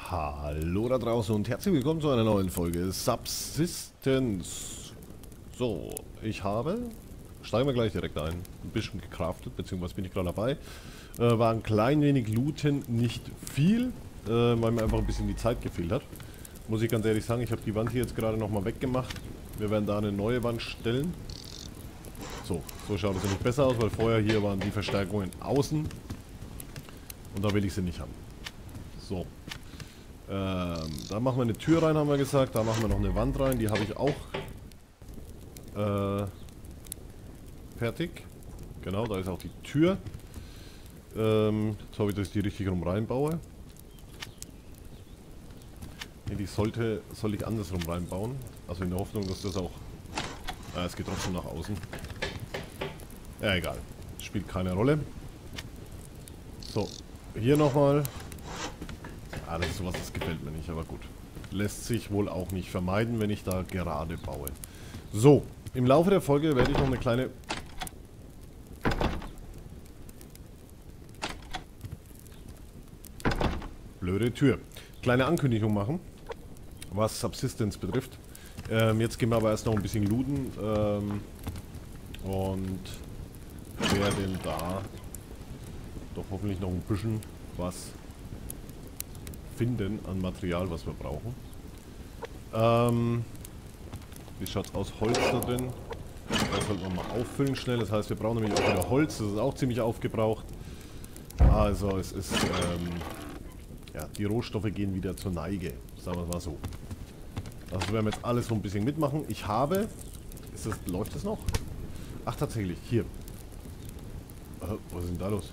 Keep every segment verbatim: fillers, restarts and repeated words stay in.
Hallo da draußen und herzlich willkommen zu einer neuen Folge Subsistence. So, ich habe, steigen wir gleich direkt ein, ein bisschen gecraftet, beziehungsweise bin ich gerade dabei. Äh, war ein klein wenig looten, nicht viel, äh, weil mir einfach ein bisschen die Zeit gefehlt hat. Muss ich ganz ehrlich sagen, ich habe die Wand hier jetzt gerade nochmal weggemacht. Wir werden da eine neue Wand stellen. So, so schaut es nämlich besser aus, weil vorher hier waren die Verstärkungen außen. Und da will ich sie nicht haben. So. Ähm, da machen wir eine Tür rein, haben wir gesagt. Da machen wir noch eine Wand rein. Die habe ich auch äh, fertig. Genau, da ist auch die Tür. Ähm, jetzt hoffe ich, dass ich die richtig rum reinbaue. Nee, die sollte, soll ich andersrum reinbauen. Also in der Hoffnung, dass das auch... Äh, es geht trotzdem nach außen. Ja, egal. Spielt keine Rolle. So, hier nochmal. Ah, das ist sowas, das gefällt mir nicht, aber gut. Lässt sich wohl auch nicht vermeiden, wenn ich da gerade baue. So, im Laufe der Folge werde ich noch eine kleine... Blöde Tür. Kleine Ankündigung machen, was Subsistence betrifft. Ähm, jetzt gehen wir aber erst noch ein bisschen looten. Ähm, und werden da doch hoffentlich noch ein bisschen was finden an Material, was wir brauchen. Ähm, wie schaut es aus? Holz da drin. Das sollten wir mal auffüllen schnell. Das heißt, wir brauchen nämlich auch wieder Holz. Das ist auch ziemlich aufgebraucht. Also es ist, ähm, ja, die Rohstoffe gehen wieder zur Neige. Sagen wir es mal so. Also werden wir jetzt alles so ein bisschen mitmachen. Ich habe, ist das, läuft das noch? Ach, tatsächlich, hier. Äh, was ist denn da los?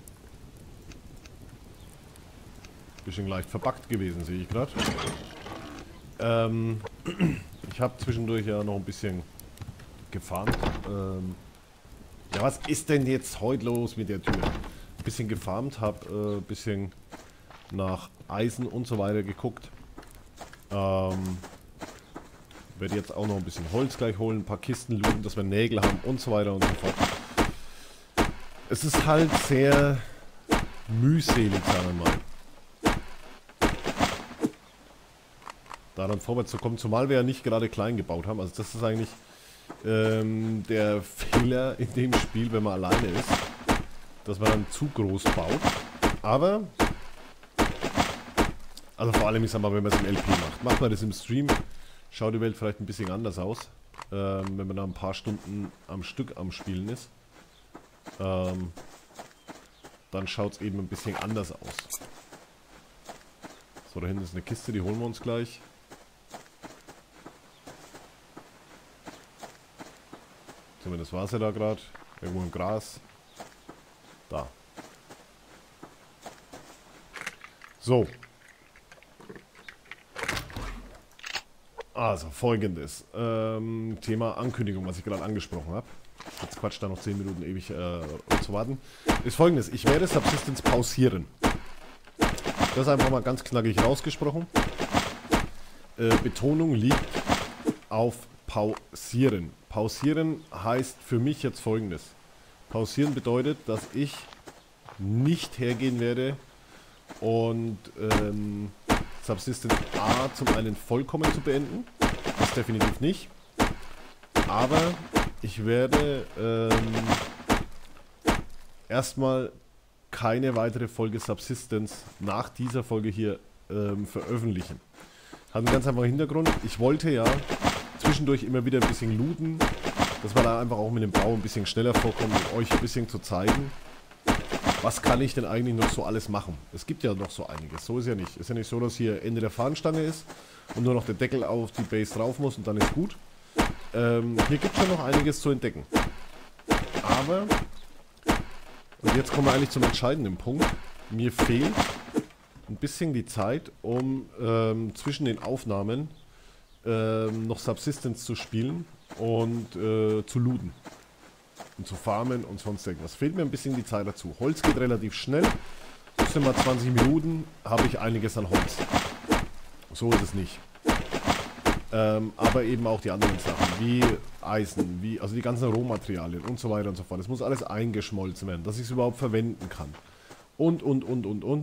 Bisschen leicht verbuggt gewesen, sehe ich gerade. Ähm, ich habe zwischendurch ja noch ein bisschen gefarmt. Ähm, ja, was ist denn jetzt heute los mit der Tür? Ein bisschen gefarmt, habe ein äh, bisschen nach Eisen und so weiter geguckt. Ähm, werde jetzt auch noch ein bisschen Holz gleich holen, ein paar Kisten looten, dass wir Nägel haben und so weiter und so fort. Es ist halt sehr mühselig, sagen wir mal. Daran vorwärts zu kommen, zumal wir ja nicht gerade klein gebaut haben. Also das ist eigentlich ähm, der Fehler in dem Spiel, wenn man alleine ist, dass man dann zu groß baut. Aber, also vor allem, ich sag mal, wenn man es im L P macht. Macht man das im Stream, schaut die Welt vielleicht ein bisschen anders aus, ähm, wenn man da ein paar Stunden am Stück am Spielen ist. Ähm, dann schaut es eben ein bisschen anders aus. So, da hinten ist eine Kiste, die holen wir uns gleich. Das war ja da gerade. Irgendwo im Gras. Da. So. Also, folgendes. Ähm, Thema Ankündigung, was ich gerade angesprochen habe. Jetzt quatscht da noch zehn Minuten ewig äh, zu warten. Ist folgendes. Ich werde Subsistence pausieren. Das ist einfach mal ganz knackig rausgesprochen. Äh, Betonung liegt auf pausieren. Pausieren heißt für mich jetzt Folgendes. Pausieren bedeutet, dass ich nicht hergehen werde und ähm, Subsistence A zum einen vollkommen zu beenden. Das definitiv nicht. Aber ich werde ähm, erstmal keine weitere Folge Subsistence nach dieser Folge hier ähm, veröffentlichen. Hat einen ganz einfachen Hintergrund. Ich wollte ja zwischendurch immer wieder ein bisschen looten, dass wir da einfach auch mit dem Bau ein bisschen schneller vorkommen, um euch ein bisschen zu zeigen, was kann ich denn eigentlich noch so alles machen. Es gibt ja noch so einiges, so ist ja nicht. Ist ja nicht so, dass hier Ende der Fahnenstange ist und nur noch der Deckel auf die Base drauf muss und dann ist gut. Ähm, hier gibt es schon noch einiges zu entdecken. Aber, und jetzt kommen wir eigentlich zum entscheidenden Punkt, mir fehlt ein bisschen die Zeit, um ähm, zwischen den Aufnahmen Ähm, noch Subsistence zu spielen und äh, zu looten und zu farmen und sonst irgendwas. Fehlt mir ein bisschen die Zeit dazu. Holz geht relativ schnell. Das sind mal zwanzig Minuten, habe ich einiges an Holz. So ist es nicht. Ähm, aber eben auch die anderen Sachen, wie Eisen, wie, also die ganzen Rohmaterialien und so weiter und so fort. Es muss alles eingeschmolzen werden, dass ich es überhaupt verwenden kann. Und, und, und, und, und.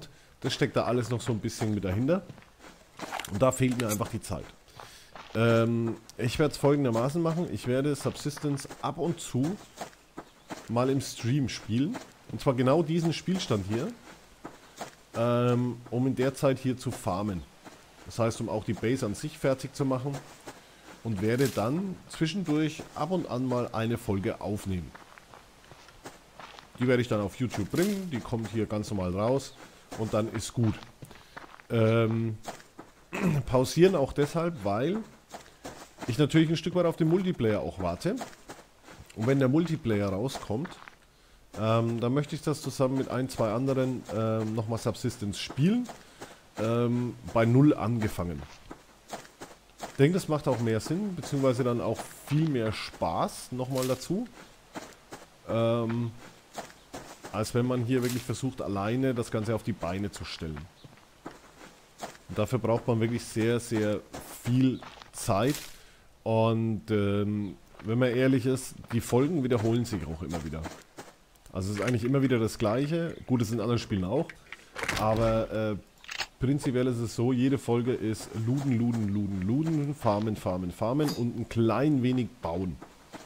Das steckt da alles noch so ein bisschen mit dahinter. Und da fehlt mir einfach die Zeit. Ähm, ich werde es folgendermaßen machen. Ich werde Subsistence ab und zu mal im Stream spielen. Und zwar genau diesen Spielstand hier. Ähm, um in der Zeit hier zu farmen. Das heißt, um auch die Base an sich fertig zu machen. Und werde dann zwischendurch ab und an mal eine Folge aufnehmen. Die werde ich dann auf YouTube bringen. Die kommt hier ganz normal raus. Und dann ist gut. Ähm, pausieren auch deshalb, weil ich natürlich ein Stück weit auf den Multiplayer auch warte. Und wenn der Multiplayer rauskommt, ähm, dann möchte ich das zusammen mit ein, zwei anderen ähm, nochmal Subsistence spielen. Ähm, bei Null angefangen. Ich denke, das macht auch mehr Sinn, beziehungsweise dann auch viel mehr Spaß nochmal dazu. Ähm, als wenn man hier wirklich versucht, alleine das Ganze auf die Beine zu stellen. Und dafür braucht man wirklich sehr, sehr viel Zeit. Und ähm, wenn man ehrlich ist, die Folgen wiederholen sich auch immer wieder. Also es ist eigentlich immer wieder das Gleiche. Gut, es ist in anderen Spielen auch. Aber äh, prinzipiell ist es so, jede Folge ist looten, looten, looten, looten, farmen, farmen, farmen und ein klein wenig bauen.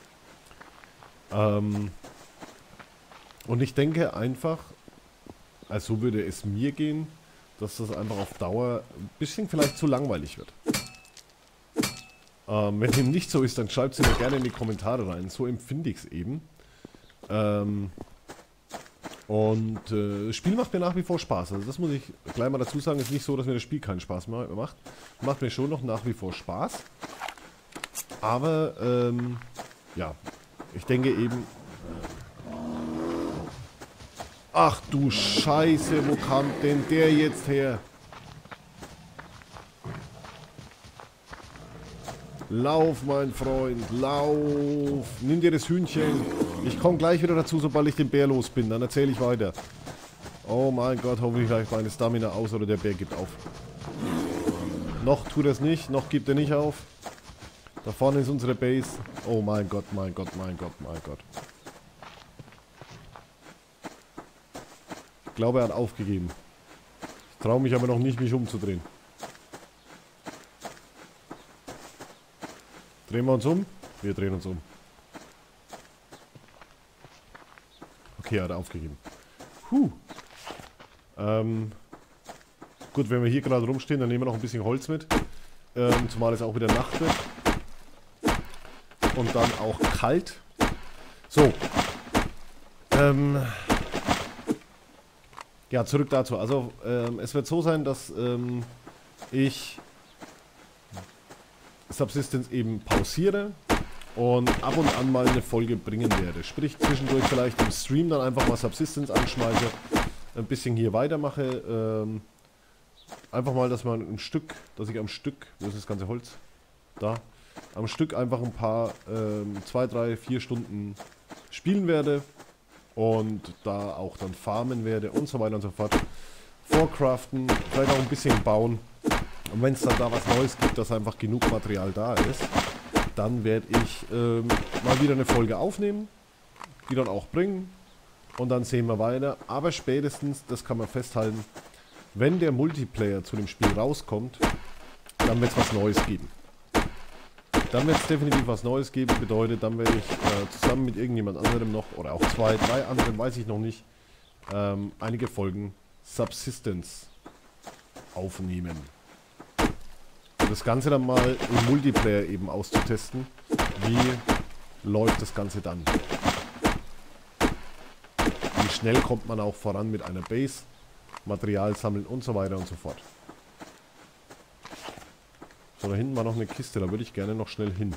Ähm... Und ich denke einfach, also so würde es mir gehen, dass das einfach auf Dauer ein bisschen vielleicht zu langweilig wird. Ähm, wenn dem nicht so ist, dann schreibt es mir gerne in die Kommentare rein. So empfinde ich es eben. Ähm, und äh, das Spiel macht mir nach wie vor Spaß. Also das muss ich gleich mal dazu sagen. Es ist nicht so, dass mir das Spiel keinen Spaß mehr macht. Macht mir schon noch nach wie vor Spaß. Aber, ähm, ja, ich denke eben... Ach du Scheiße, wo kam denn der jetzt her? Lauf, mein Freund, lauf. Nimm dir das Hühnchen. Ich komme gleich wieder dazu, sobald ich den Bär los bin. Dann erzähle ich weiter. Oh mein Gott, hoffentlich reicht meine Stamina aus oder der Bär gibt auf. Noch tut er es nicht, noch gibt er nicht auf. Da vorne ist unsere Base. Oh mein Gott, mein Gott, mein Gott, mein Gott. Ich glaube, er hat aufgegeben. Ich traue mich aber noch nicht, mich umzudrehen. Drehen wir uns um? Wir drehen uns um. Okay, er hat aufgegeben. Huh. Ähm, gut, wenn wir hier gerade rumstehen, dann nehmen wir noch ein bisschen Holz mit. Ähm, zumal es auch wieder Nacht wird. Und dann auch kalt. So. Ähm... Ja, zurück dazu. Also, ähm, es wird so sein, dass ähm, ich Subsistence eben pausiere und ab und an mal eine Folge bringen werde. Sprich, zwischendurch vielleicht im Stream dann einfach mal Subsistence anschmeiße, ein bisschen hier weitermache. Ähm, einfach mal, dass man ein Stück, dass ich am Stück, wo ist das ganze Holz? Da. Am Stück einfach ein paar, ähm, zwei, drei, vier Stunden spielen werde. Und da auch dann farmen werde und so weiter und so fort. Vorcraften, vielleicht auch ein bisschen bauen. Und wenn es dann da was Neues gibt, dass einfach genug Material da ist, dann werde ich ähm, mal wieder eine Folge aufnehmen, die dann auch bringen. Und dann sehen wir weiter. Aber spätestens, das kann man festhalten, wenn der Multiplayer zu dem Spiel rauskommt, dann wird es was Neues geben. Dann wird es definitiv was Neues geben, bedeutet, dann werde ich äh, zusammen mit irgendjemand anderem noch, oder auch zwei, drei anderen, weiß ich noch nicht, ähm, einige Folgen Subsistence aufnehmen. Und das Ganze dann mal im Multiplayer eben auszutesten, wie läuft das Ganze dann. Wie schnell kommt man auch voran mit einer Base, Material sammeln und so weiter und so fort. So, da hinten war noch eine Kiste, da würde ich gerne noch schnell hin.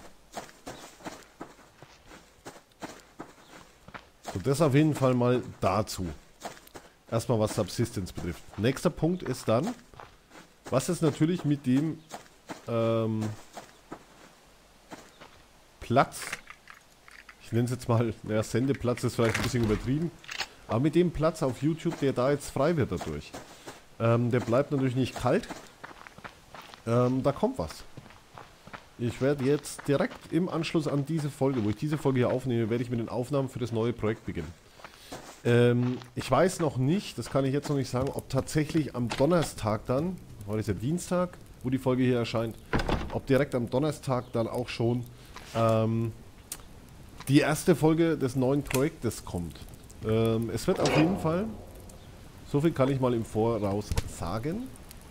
So, das auf jeden Fall mal dazu. Erstmal was Subsistence betrifft. Nächster Punkt ist dann, was ist natürlich mit dem ähm, Platz, ich nenne es jetzt mal, naja, Sendeplatz ist vielleicht ein bisschen übertrieben, aber mit dem Platz auf YouTube, der da jetzt frei wird dadurch, ähm, der bleibt natürlich nicht kalt. Ähm, da kommt was. Ich werde jetzt direkt im Anschluss an diese Folge, wo ich diese Folge hier aufnehme, werde ich mit den Aufnahmen für das neue Projekt beginnen. Ähm, ich weiß noch nicht, das kann ich jetzt noch nicht sagen, ob tatsächlich am Donnerstag dann, heute ist ja Dienstag, wo die Folge hier erscheint, ob direkt am Donnerstag dann auch schon ähm, die erste Folge des neuen Projektes kommt. Ähm, es wird auf jeden Fall, so viel kann ich mal im Voraus sagen,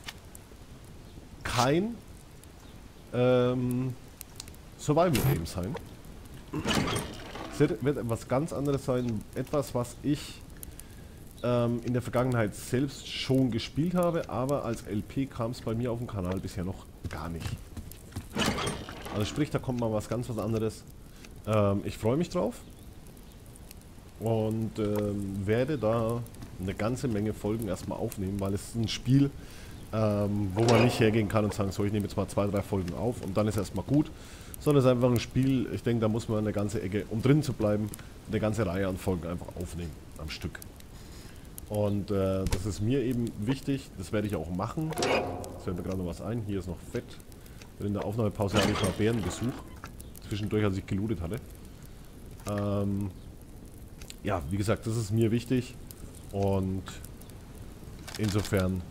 kein ähm, Survival-Game sein. Es wird, wird etwas ganz anderes sein, etwas, was ich ähm, in der Vergangenheit selbst schon gespielt habe, aber als L P kam es bei mir auf dem Kanal bisher noch gar nicht. Also sprich, da kommt mal was ganz was anderes. Ähm, ich freue mich drauf und ähm, werde da eine ganze Menge Folgen erstmal aufnehmen, weil es ist ein Spiel, ähm, wo man nicht hergehen kann und sagen, so, ich nehme jetzt mal zwei, drei Folgen auf und dann ist erstmal gut, sondern es ist einfach ein Spiel, ich denke, da muss man eine ganze Ecke, um drin zu bleiben, eine ganze Reihe an Folgen einfach aufnehmen am Stück. Und äh, das ist mir eben wichtig, das werde ich auch machen. Jetzt fällt mir gerade noch was ein, hier ist noch Fett. In der Aufnahmepause hatte ich mal Bärenbesuch, zwischendurch, als ich gelootet hatte. Ähm, ja, wie gesagt, das ist mir wichtig und insofern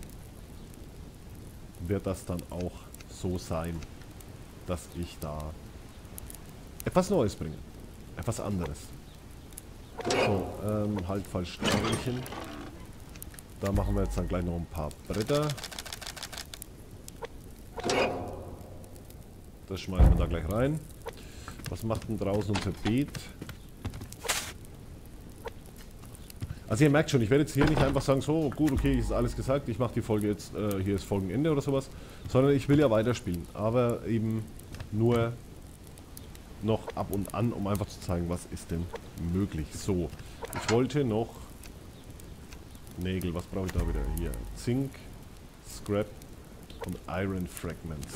wird das dann auch so sein, dass ich da etwas Neues bringe. Etwas anderes. So, ähm, halt falsch Sternchen. Da machen wir jetzt dann gleich noch ein paar Bretter. Das schmeißen wir da gleich rein. Was macht denn draußen unser Beet? Also ihr merkt schon, ich werde jetzt hier nicht einfach sagen, so gut, okay, ist alles gesagt, ich mache die Folge jetzt, äh, hier ist Folgenende oder sowas, sondern ich will ja weiterspielen, aber eben nur noch ab und an, um einfach zu zeigen, was ist denn möglich. So, ich wollte noch Nägel, was brauche ich da wieder? Hier, Zink, Scrap und Iron Fragments.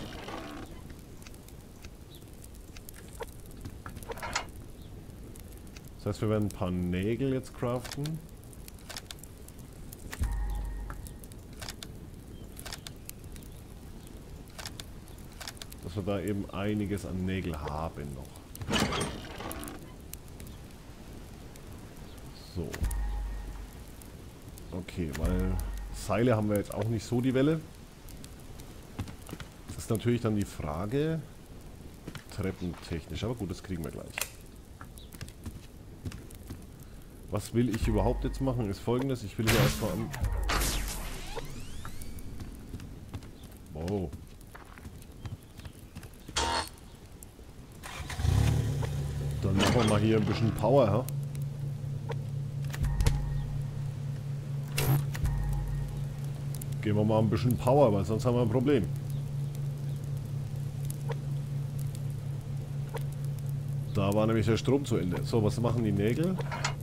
Das heißt, wir werden ein paar Nägel jetzt craften. Dass wir da eben einiges an Nägel haben noch. So. Okay, weil Seile haben wir jetzt auch nicht so die Welle. Das ist natürlich dann die Frage, treppentechnisch, aber gut, das kriegen wir gleich. Was will ich überhaupt jetzt machen, ist folgendes. Ich will hier erstmal am... Wow. Dann machen wir mal hier ein bisschen Power, ha? Geben wir mal ein bisschen Power, weil sonst haben wir ein Problem. Da war nämlich der Strom zu Ende. So, was machen die Nägel?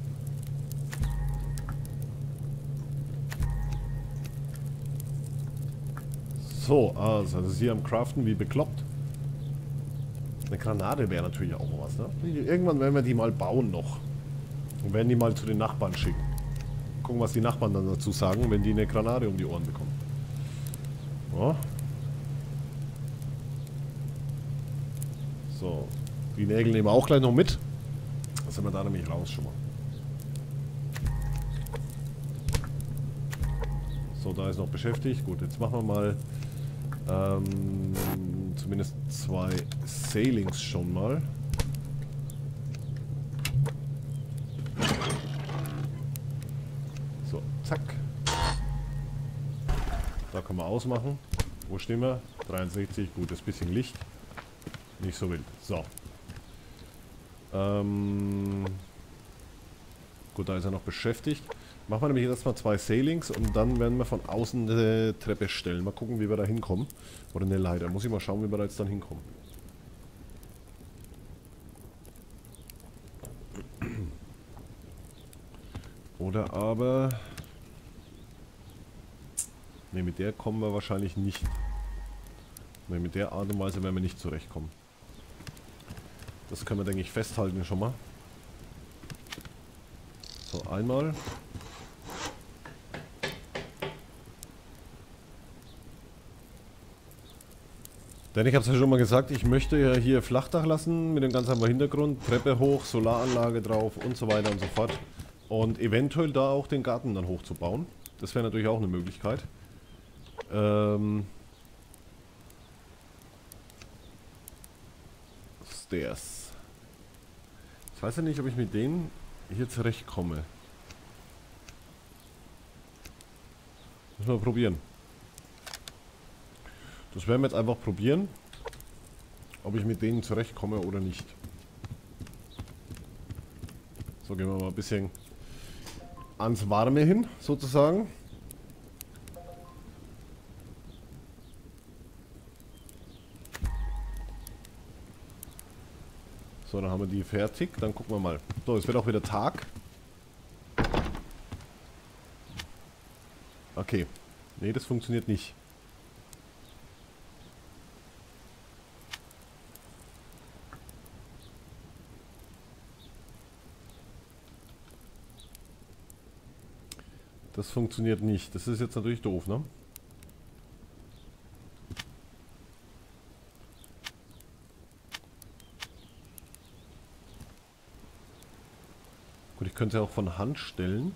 So, also das ist hier am Craften wie bekloppt. Eine Granate wäre natürlich auch mal was, ne? Irgendwann werden wir die mal bauen noch. Und werden die mal zu den Nachbarn schicken. Gucken, was die Nachbarn dann dazu sagen, wenn die eine Granate um die Ohren bekommen. Ja. So, die Nägel nehmen wir auch gleich noch mit. Dann sind wir da nämlich raus schon mal. So, da ist noch beschäftigt. Gut, jetzt machen wir mal ähm, zumindest zwei Sailings schon mal. So, zack. Da können wir ausmachen. Wo stehen wir? dreiundsechzig, gut, das bisschen Licht. Nicht so wild. So. Ähm, gut, da ist er noch beschäftigt. Machen wir nämlich jetzt mal zwei Sailings und dann werden wir von außen eine Treppe stellen. Mal gucken, wie wir da hinkommen. Oder eine Leiter. Muss ich mal schauen, wie wir da jetzt dann hinkommen. Oder aber... Ne, mit der kommen wir wahrscheinlich nicht. Ne, mit der Art und Weise werden wir nicht zurechtkommen. Das können wir, denke ich, festhalten schon mal. So, einmal. Denn ich habe es ja schon mal gesagt, ich möchte ja hier Flachdach lassen mit dem ganz einfachen Hintergrund, Treppe hoch, Solaranlage drauf und so weiter und so fort. Und eventuell da auch den Garten dann hochzubauen. Das wäre natürlich auch eine Möglichkeit. Ähm... Stairs. Ich weiß ja nicht, ob ich mit denen hier zurechtkomme. Müssen wir probieren. Das werden wir jetzt einfach probieren, ob ich mit denen zurechtkomme oder nicht. So, gehen wir mal ein bisschen ans Warme hin, sozusagen. So, dann haben wir die fertig. Dann gucken wir mal. So, es wird auch wieder Tag. Okay. Nee, das funktioniert nicht. Das funktioniert nicht. Das ist jetzt natürlich doof, ne? Gut, ich könnte ja auch von Hand stellen.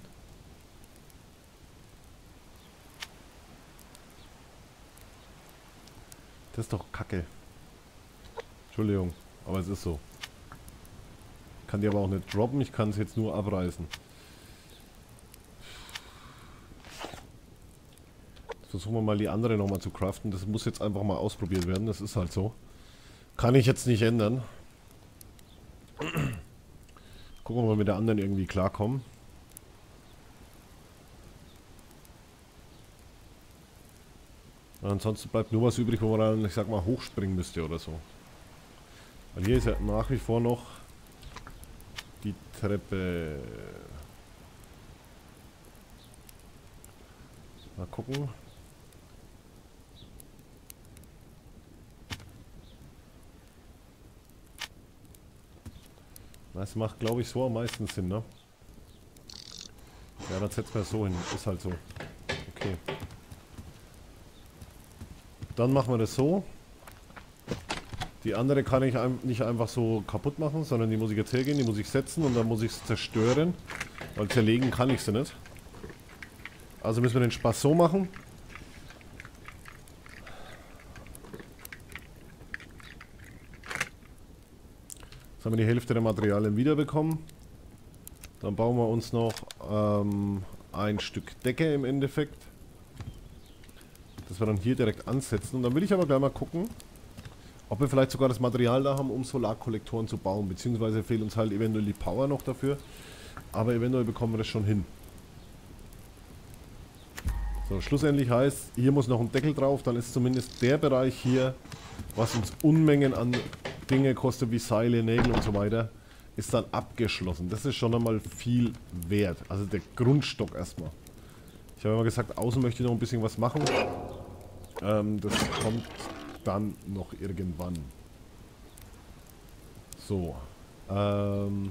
Das ist doch Kacke. Entschuldigung, aber es ist so. Ich kann die aber auch nicht droppen, ich kann es jetzt nur abreißen. Jetzt versuchen wir mal die andere nochmal zu craften. Das muss jetzt einfach mal ausprobiert werden, das ist halt so. Kann ich jetzt nicht ändern. Gucken, ob wir mit der anderen irgendwie klarkommen. Ansonsten bleibt nur was übrig, wo man dann, ich sag mal, hochspringen müsste oder so. Weil hier ist ja nach wie vor noch die Treppe. Mal gucken. Das macht, glaube ich, so am meisten Sinn, ne? Ja, dann setzen wir es so hin. Ist halt so. Okay. Dann machen wir das so. Die andere kann ich nicht einfach so kaputt machen, sondern die muss ich jetzt hergehen, die muss ich setzen und dann muss ich es zerstören. Weil zerlegen kann ich sie nicht. Also müssen wir den Spaß so machen. Jetzt haben wir die Hälfte der Materialien wiederbekommen. Dann bauen wir uns noch ähm, ein Stück Decke im Endeffekt. Das wir dann hier direkt ansetzen. Und dann will ich aber gleich mal gucken, ob wir vielleicht sogar das Material da haben, um Solarkollektoren zu bauen. Beziehungsweise fehlt uns halt eventuell die Power noch dafür. Aber eventuell bekommen wir das schon hin. So, schlussendlich heißt, hier muss noch ein Deckel drauf. Dann ist zumindest der Bereich hier, was uns Unmengen an Dinge kostet, wie Seile, Nägel und so weiter, ist dann abgeschlossen. Das ist schon einmal viel wert. Also der Grundstock erstmal. Ich habe immer gesagt, außen möchte ich noch ein bisschen was machen. Ähm, das kommt dann noch irgendwann. So. Ähm.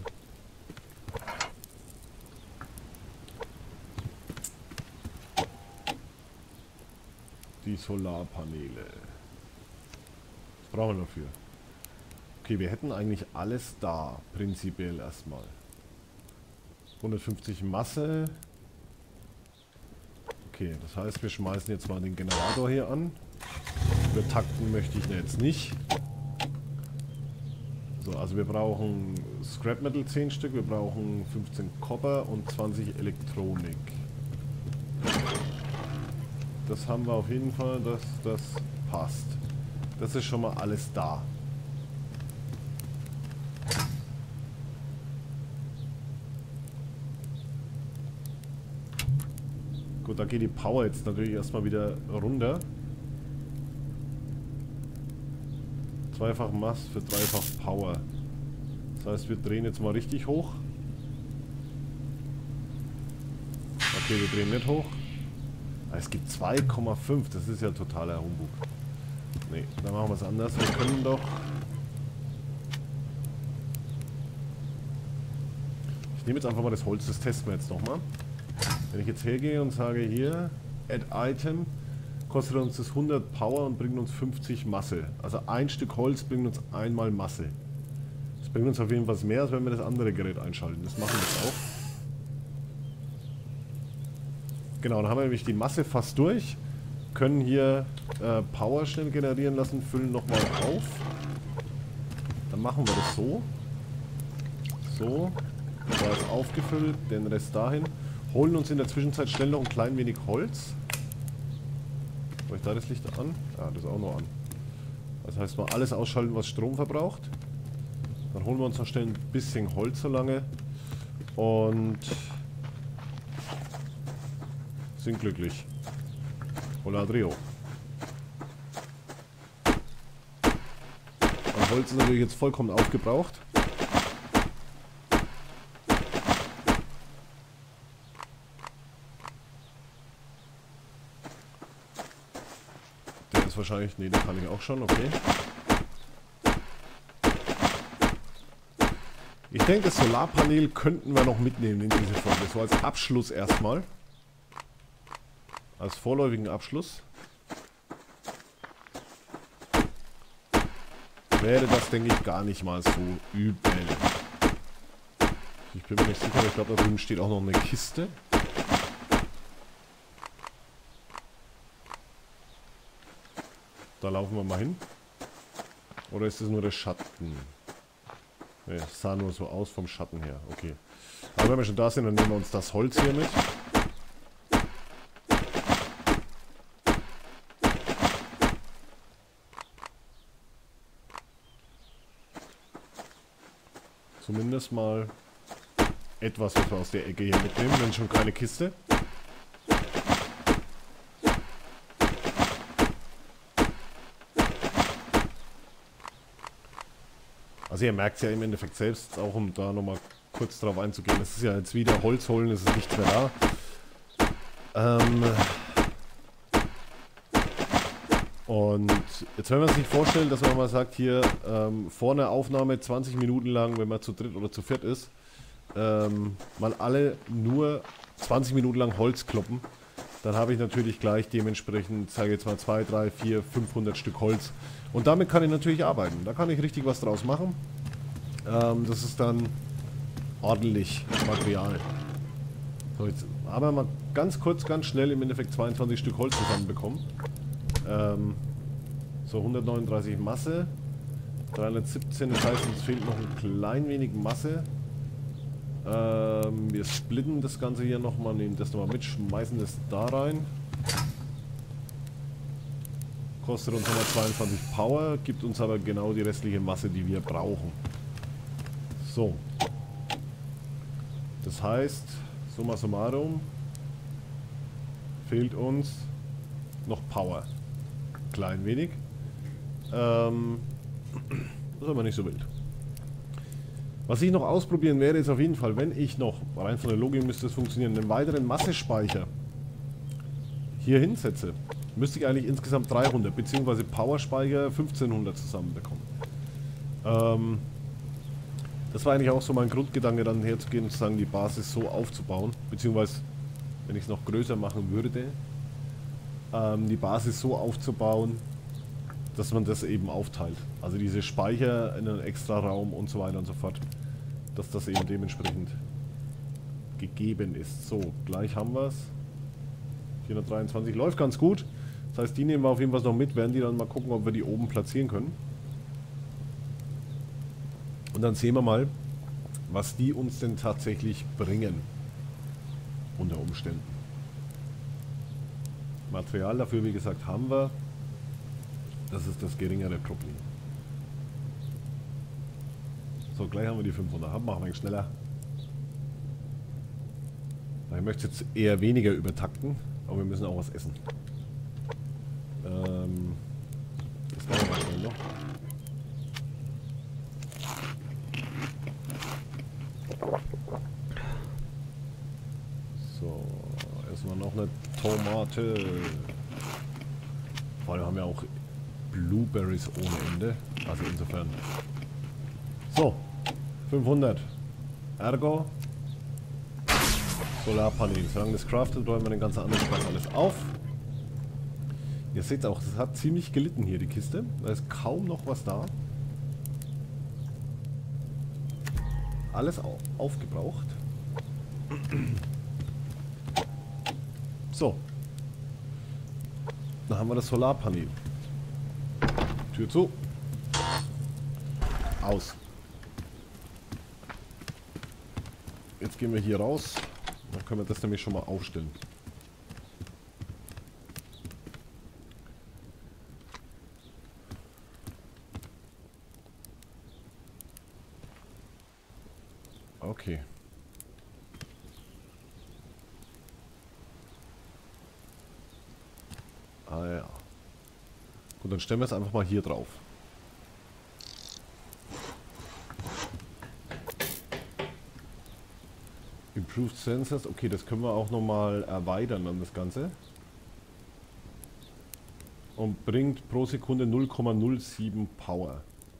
Die Solarpaneele. Was brauchen wir dafür? Okay, wir hätten eigentlich alles da, prinzipiell erstmal. hundertfünfzig Masse. Okay, das heißt, wir schmeißen jetzt mal den Generator hier an. Übertakten möchte ich jetzt nicht. So, also wir brauchen Scrap Metal zehn Stück, wir brauchen fünfzehn Copper und zwanzig Elektronik. Das haben wir auf jeden Fall, dass das passt. Das ist schon mal alles da. Gut, da geht die Power jetzt natürlich erstmal wieder runter. Zweifach Mass für dreifach Power. Das heißt, wir drehen jetzt mal richtig hoch. Okay, wir drehen nicht hoch. Es gibt zwei Komma fünf, das ist ja totaler Humbug. Ne, dann machen wir es anders. Wir können doch... Ich nehme jetzt einfach mal das Holz, das testen wir jetzt nochmal. Wenn ich jetzt hergehe und sage hier, Add Item, kostet uns das hundert Power und bringt uns fünfzig Masse. Also ein Stück Holz bringt uns einmal Masse. Das bringt uns auf jeden Fall mehr, als wenn wir das andere Gerät einschalten. Das machen wir jetzt auch. Genau, dann haben wir nämlich die Masse fast durch. Können hier äh, Power schnell generieren lassen, füllen nochmal auf. Dann machen wir das so. So. Da ist aufgefüllt, den Rest dahin. Holen uns in der Zwischenzeit schnell noch ein klein wenig Holz. Mache ich da das Licht an? Ja, das auch noch an. Das heißt mal alles ausschalten, was Strom verbraucht. Dann holen wir uns noch schnell ein bisschen Holz so lange. Und sind glücklich. Hola Adrio. Das Holz ist natürlich jetzt vollkommen aufgebraucht. Der ist wahrscheinlich... Ne, den kann ich auch schon, okay. Ich denke, das Solarpanel könnten wir noch mitnehmen in diese Folge. So als Abschluss erstmal. Als vorläufigen Abschluss. Wäre das, denke ich, gar nicht mal so übel. Ich bin mir nicht sicher, aber ich glaube, da drüben steht auch noch eine Kiste. Da laufen wir mal hin. Oder ist das nur der Schatten? Ne, es sah nur so aus vom Schatten her. Okay. Aber wenn wir schon da sind, dann nehmen wir uns das Holz hier mit. Zumindest mal etwas, was wir aus der Ecke hier mitnehmen, wenn schon keine Kiste. Also ihr merkt es ja im Endeffekt selbst, auch um da nochmal kurz drauf einzugehen. Es ist ja jetzt wieder Holz holen, es ist nichts mehr da. Ähm und jetzt wenn man sich vorstellt, dass man mal sagt, hier ähm, vor einer Aufnahme zwanzig Minuten lang, wenn man zu dritt oder zu viert ist, ähm, mal alle nur zwanzig Minuten lang Holz kloppen, dann habe ich natürlich gleich dementsprechend, sage ich jetzt mal zwei, drei, vier, fünfhundert Stück Holz. Und damit kann ich natürlich arbeiten. Da kann ich richtig was draus machen. Ähm, das ist dann ordentlich Material. So, jetzt haben wir mal ganz kurz, ganz schnell im Endeffekt zweiundzwanzig Stück Holz zusammenbekommen. Ähm, so hundertneununddreißig Masse. dreihundertsiebzehn, das heißt, uns fehlt noch ein klein wenig Masse. Ähm, wir splitten das Ganze hier nochmal, nehmen das nochmal mit, schmeißen das da rein. Kostet uns nochmal zweiundzwanzig Power, gibt uns aber genau die restliche Masse, die wir brauchen. So. Das heißt, summa summarum, fehlt uns noch Power. Klein wenig. Ähm, das ist aber nicht so wild. Was ich noch ausprobieren werde, ist auf jeden Fall, wenn ich noch, rein von der Logik müsste es funktionieren, einen weiteren Massespeicher hier hinsetze, müsste ich eigentlich insgesamt dreihundert, beziehungsweise Powerspeicher fünfzehnhundert zusammenbekommen. Ähm, das war eigentlich auch so mein Grundgedanke, dann herzugehen und zu sagen, die Basis so aufzubauen, beziehungsweise, wenn ich es noch größer machen würde, ähm, die Basis so aufzubauen, dass man das eben aufteilt. Also diese Speicher in einen extra Raum und so weiter und so fort. Dass das eben dementsprechend gegeben ist. So, gleich haben wir es. vierhundertdreiundzwanzig läuft ganz gut. Das heißt, die nehmen wir auf jeden Fall noch mit, werden die dann mal gucken, ob wir die oben platzieren können. Und dann sehen wir mal, was die uns denn tatsächlich bringen. Unter Umständen. Material dafür, wie gesagt, haben wir. Das ist das geringere Problem. So, gleich haben wir die fünfhundert. Machen wir ein wenig schneller. Ich möchte jetzt eher weniger übertakten, aber wir müssen auch was essen. Ähm, das machen wir schnell noch. So, erstmal noch eine Tomate. Vor allem haben wir auch Blueberries ohne Ende. Also insofern. So, fünfhundert. Ergo Solarpanel. Solange das craftet, räumen wir den ganzen anderen Spaß alles auf. Ihr seht auch, das hat ziemlich gelitten hier, die Kiste. Da ist kaum noch was da. Alles au aufgebraucht. So. Dann haben wir das Solarpanel. Tür zu. Aus. Jetzt gehen wir hier raus. Dann können wir das nämlich schon mal aufstellen. Okay. Ah ja. Gut, dann stellen wir es einfach mal hier drauf. Improved Sensors. Okay, das können wir auch nochmal erweitern dann das Ganze. Und bringt pro Sekunde null Komma null sieben Power.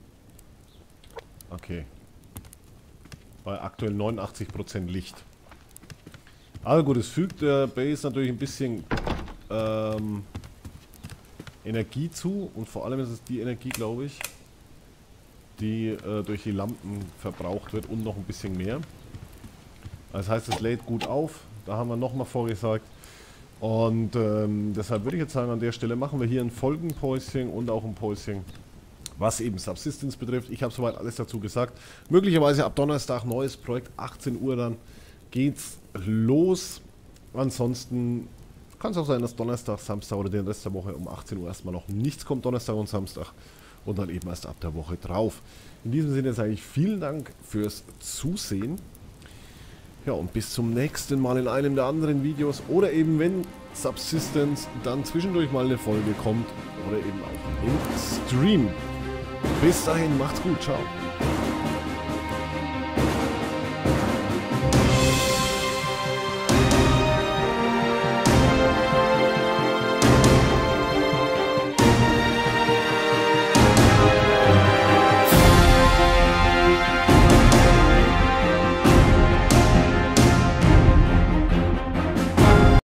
Okay. Bei aktuell neunundachtzig Prozent Licht. Also gut, es fügt der Base natürlich ein bisschen ähm, Energie zu. Und vor allem ist es die Energie, glaube ich, die äh, durch die Lampen verbraucht wird und noch ein bisschen mehr. Das heißt, es lädt gut auf. Da haben wir nochmal vorgesagt. Und ähm, deshalb würde ich jetzt sagen, an der Stelle machen wir hier ein Folgenpäuschen und auch ein Päuschen, was eben Subsistence betrifft. Ich habe soweit alles dazu gesagt. Möglicherweise ab Donnerstag neues Projekt, achtzehn Uhr dann geht's los. Ansonsten kann es auch sein, dass Donnerstag, Samstag oder den Rest der Woche um achtzehn Uhr erstmal noch nichts kommt. Donnerstag und Samstag und dann eben erst ab der Woche drauf. In diesem Sinne sage ich vielen Dank fürs Zusehen. Ja, und bis zum nächsten Mal in einem der anderen Videos oder eben wenn Subsistence dann zwischendurch mal eine Folge kommt oder eben auch im Stream. Bis dahin, macht's gut, ciao.